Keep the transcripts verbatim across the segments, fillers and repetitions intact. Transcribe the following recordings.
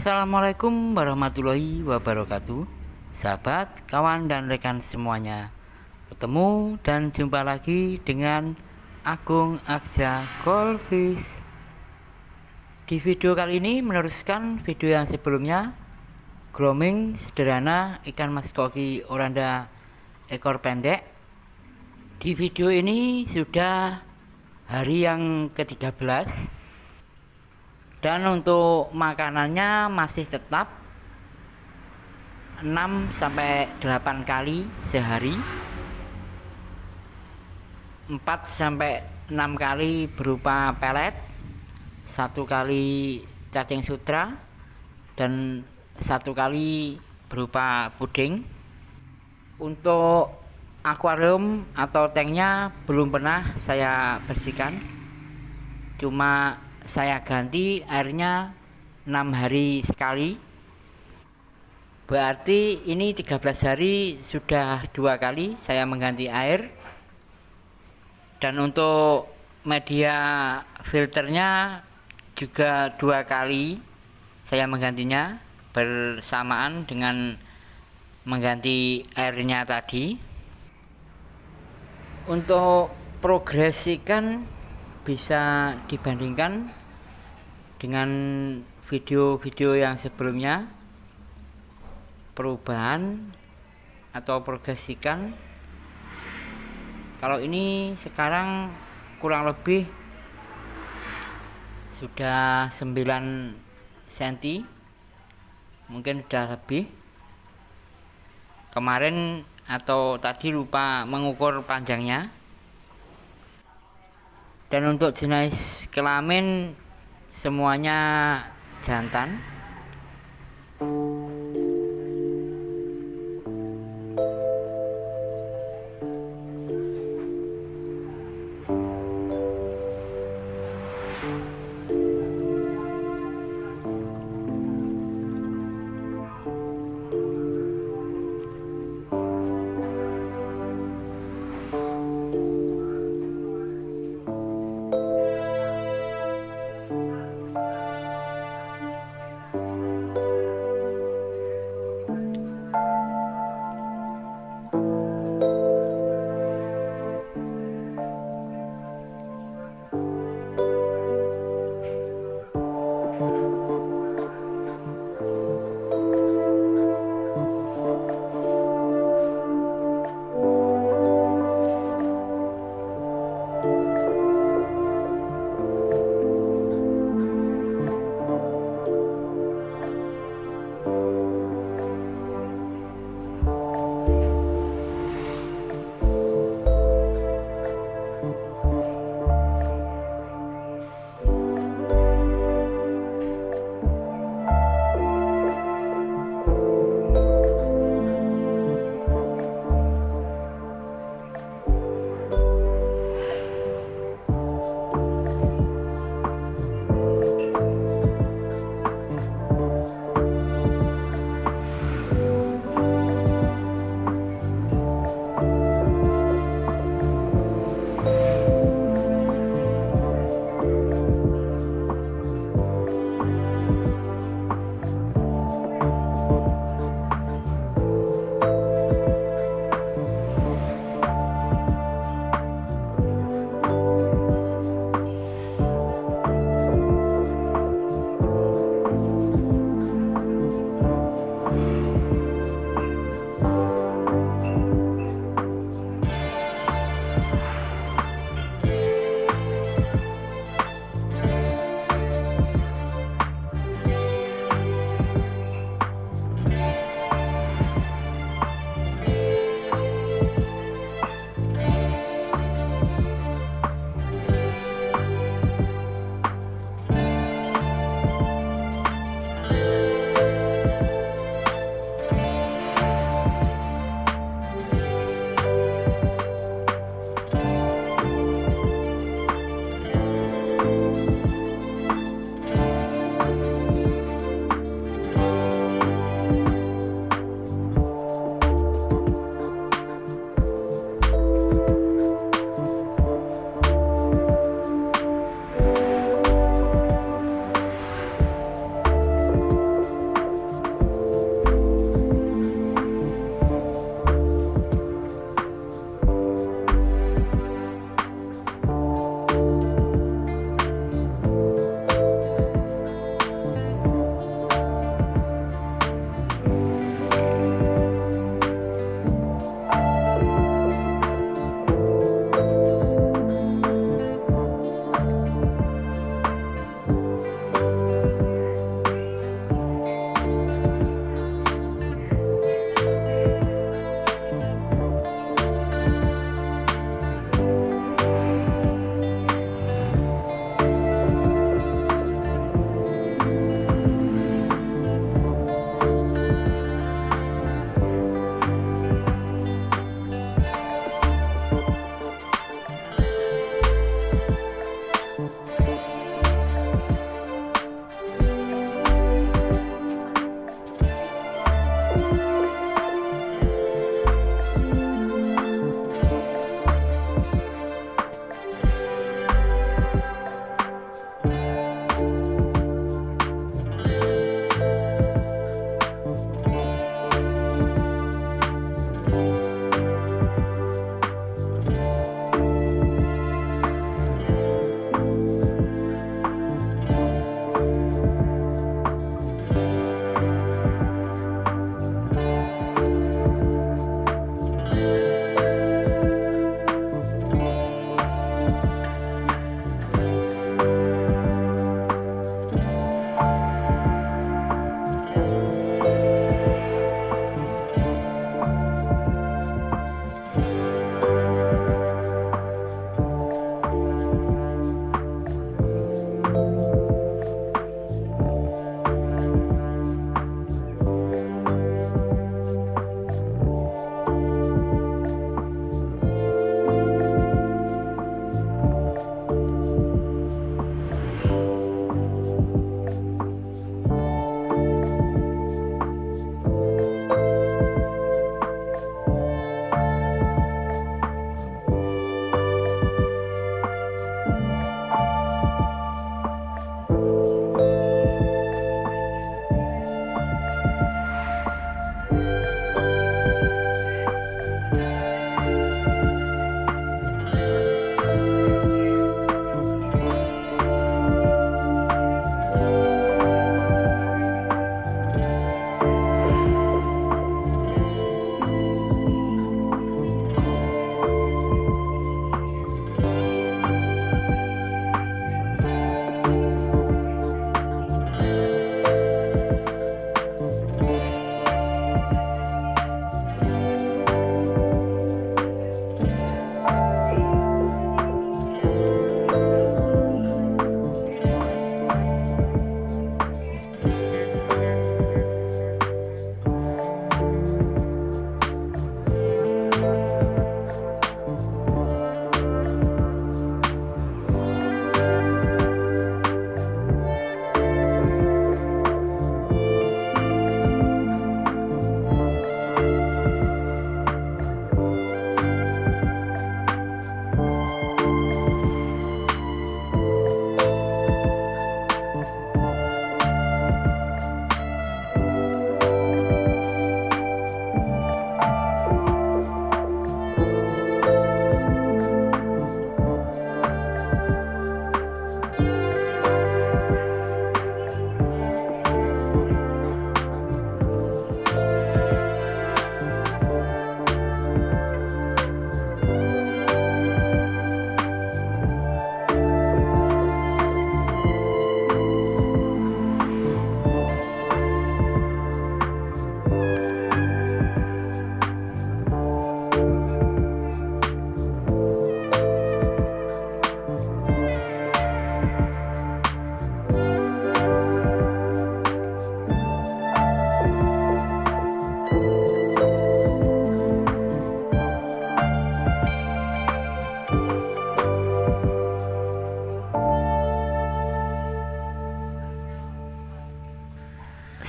Assalamualaikum warahmatullahi wabarakatuh. Sahabat, kawan dan rekan semuanya, ketemu dan jumpa lagi dengan Agung Agja Goldfish. Di video kali ini meneruskan video yang sebelumnya, grooming sederhana ikan mas koki oranda ekor pendek. Di video ini sudah hari yang ke tiga belas, dan untuk makanannya masih tetap enam sampai delapan kali sehari, empat sampai enam kali berupa pelet, satu kali cacing sutra, dan satu kali berupa puding. Untuk akuarium atau tanknya belum pernah saya bersihkan, cuma saya ganti airnya enam hari sekali, berarti ini tiga belas hari sudah dua kali saya mengganti air. Dan untuk media filternya juga dua kali saya menggantinya bersamaan dengan mengganti airnya tadi. Untuk progres ikan bisa dibandingkan dengan video-video yang sebelumnya. Perubahan atau progres ikan kalau ini sekarang kurang lebih sudah sembilan sentimeter, mungkin sudah lebih. Kemarin atau tadi lupa mengukur panjangnya. Dan untuk jenis kelamin semuanya jantan.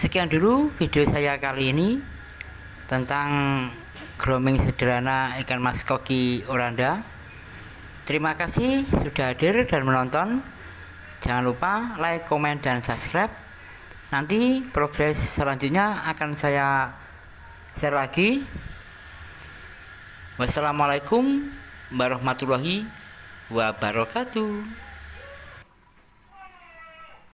sekian dulu video saya kali ini tentang grooming sederhana ikan mas koki oranda. Terima kasih sudah hadir dan menonton. Jangan lupa like, komen, dan subscribe. Nanti progres selanjutnya akan saya share lagi. Wassalamualaikum warahmatullahi wabarakatuh.